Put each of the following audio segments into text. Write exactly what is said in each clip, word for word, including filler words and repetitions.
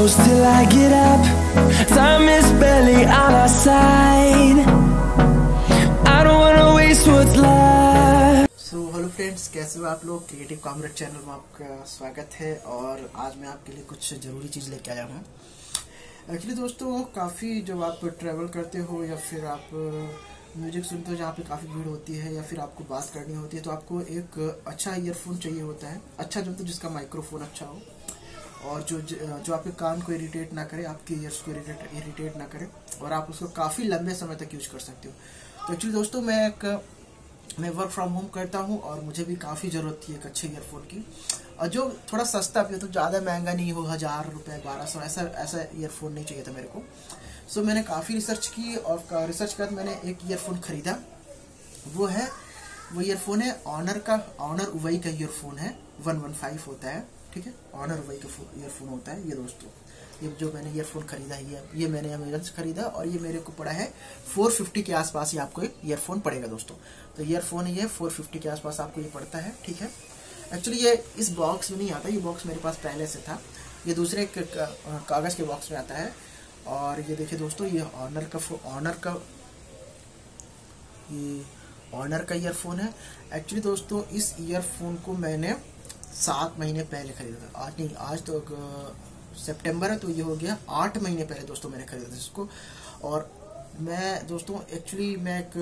close till I get up. Time is barely on our side. I don't wanna waste what's left. So hello friends, कैसे हो आप लोग। Creative comrade channel में आपका स्वागत है। और आज मैं आपके लिए कुछ ज़रूरी चीज़ लेके आया हूँ। एक्चुअली दोस्तों, काफ़ी जब आप ट्रैवल करते हो या फिर आप म्यूजिक सुनते हो जहाँ पे काफ़ी भीड़ होती है या फिर आपको बात करनी होती है, तो आपको एक अच्छा ईयरफोन चाहिए होता है। अच्छा जो तो जिसका माइक्रोफोन अच्छा हो और जो जो आपके कान को इरिटेट ना करे, आपके ईयर्स को इरिटेट इरिटेट ना करे, और आप उसको काफ़ी लंबे समय तक यूज कर सकते हो। तो एक्चुअली दोस्तों, मैं एक मैं वर्क फ्रॉम होम करता हूँ और मुझे भी काफ़ी ज़रूरत थी एक अच्छे ईयरफोन की, और जो थोड़ा सस्ता भी हो, तो ज़्यादा महंगा नहीं हो, हज़ार रुपये बारह सौ ऐसा ऐसा ईयरफोन नहीं चाहिए था मेरे को। सो so, मैंने काफ़ी रिसर्च की और रिसर्च के बाद मैंने एक ईयरफोन ख़रीदा। वो है वो ईयरफोन है ऑनर का ऑनर उवई का ईयरफोन है। वन वन फाइव होता है, ठीक है। ऑनर उवई का ईयरफोन होता है ये दोस्तों। ये जो मैंने ईयरफोन खरीदा है, ये ये मैंने अमेजन से खरीदा और ये मेरे को पड़ा है फोर फिफ्टी के आसपास ही आपको ईयरफोन पड़ेगा दोस्तों। तो ईयरफोन ये फोर फिफ्टी के आसपास आपको ये पड़ता है, ठीक है। एक्चुअली ये इस बॉक्स में नहीं आता, ये बॉक्स मेरे पास पहले से था। ये दूसरे कागज़ के बॉक्स में आता है। और ये देखिए दोस्तों, ये ऑनर का ऑनर का ये ऑनर का ईयरफोन है। एक्चुअली दोस्तों, इस ईयरफोन को मैंने सात महीने पहले खरीदा था। आज नहीं, आज तो सितंबर है, तो ये हो गया आठ महीने पहले दोस्तों मैंने खरीदा था इसको। और मैं दोस्तों एक्चुअली मैं एक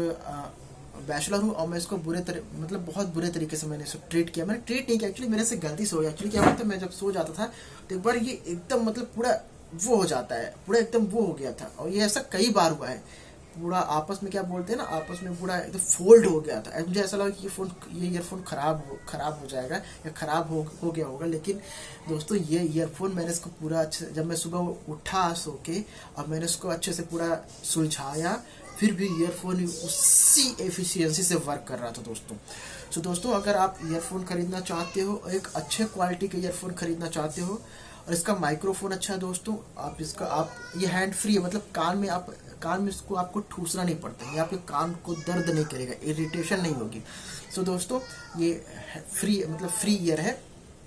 बैचलर हूँ और मैं इसको बुरे तरह मतलब बहुत बुरे तरीके से मैंने इसको ट्रीट किया। मैंने ट्रीट नहीं किया, एक्चुअली मेरे से गलती से हो गया। एक्चुअली क्या होता है, मैं जब सो जाता था तो एक बार ये एकदम मतलब पूरा वो हो जाता है, पूरा एकदम वो हो गया था। और ये ऐसा कई बार हुआ है, पूरा आपस में क्या बोलते हैं ना, आपस में पूरा एकदम फोल्ड हो गया था। मुझे ऐसा लगा कि ये फोन ये ईयरफोन खराब हो खराब हो जाएगा या खराब हो हो गया होगा। लेकिन दोस्तों, ये ईयरफोन मैंने इसको पूरा अच्छे, जब मैं सुबह उठा सो के और मैंने इसको अच्छे से पूरा सुलझाया, फिर भी ईयरफोन उसी एफिशिएंसी से वर्क कर रहा था दोस्तों। सो दोस्तों, अगर आप ईयरफोन खरीदना चाहते हो, एक अच्छे क्वालिटी के ईयरफोन खरीदना चाहते हो और इसका माइक्रोफोन अच्छा है दोस्तों, आप इसका आप ये हैंड फ्री है, मतलब कान में आप कान में इसको आपको ठूसना नहीं पड़ता, ये आपके कान को दर्द नहीं करेगा, इरिटेशन नहीं होगी। सो दोस्तों, ये फ्री मतलब फ्री ईयर है,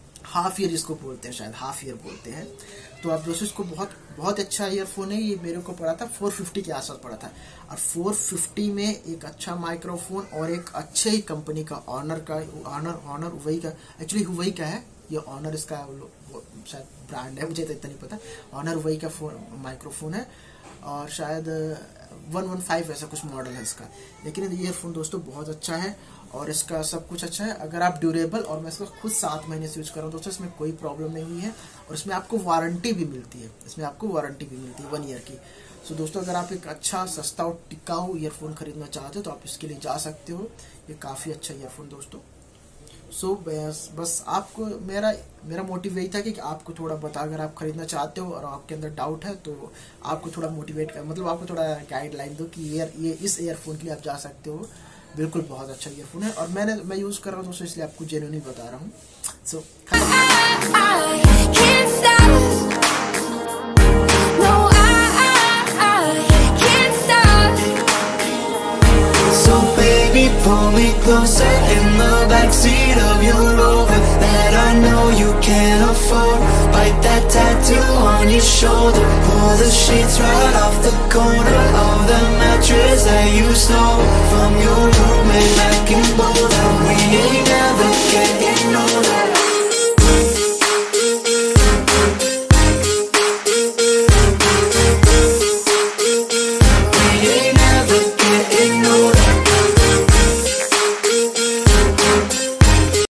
हाफ ईयर जिसको बोलते हैं, शायद हाफ ईयर बोलते हैं। तो आप दोस्तों, इसको बहुत बहुत अच्छा ईयरफोन है। ये मेरे को पड़ा था फोर फिफ्टी के आसपास पड़ा था, और फोर फिफ्टी में एक अच्छा माइक्रोफोन और एक अच्छे ही कंपनी का ऑनर का ऑनर ऑनर हुवई का एक्चुअली हुवई का है ये ऑनर, इसका शायद ब्रांड है, मुझे तो इतना नहीं पता। ऑनर हुवई का फोन माइक्रोफोन है और शायद वन वन फाइव ऐसा कुछ मॉडल है इसका। लेकिन ये ईयरफोन दोस्तों बहुत अच्छा है और इसका सब कुछ अच्छा है। अगर आप ड्यूरेबल, और मैं इसको खुद सात महीने से यूज कर रहा हूँ दोस्तों, इसमें कोई प्रॉब्लम नहीं हुई है। और इसमें आपको वारंटी भी मिलती है, इसमें आपको वारंटी भी मिलती है वन ईयर की। सो दोस्तों, अगर आप एक अच्छा सस्ता और टिकाऊ ईयरफोन खरीदना चाहते हो तो आप इसके लिए जा सकते हो। ये काफ़ी अच्छा ईयरफोन दोस्तों। सो so, बस बस आपको मेरा मेरा मोटिव यही था कि आपको थोड़ा बता, अगर आप खरीदना चाहते हो और आपके अंदर डाउट है तो आपको थोड़ा मोटिवेट कर मतलब आपको थोड़ा गाइडलाइन दो कि ईयर ये इस ईयरफोन के लिए आप जा सकते हो। बिल्कुल बहुत अच्छा ईयरफोन है और मैंने मैं यूज़ कर रहा हूँ दोस्तों, इसलिए आपको जेन्युइनली बता रहा हूँ। सो pull me closer in the backseat of your Rover that I know you can't afford. Bite that tattoo on your shoulder, pull the sheets right off the corner.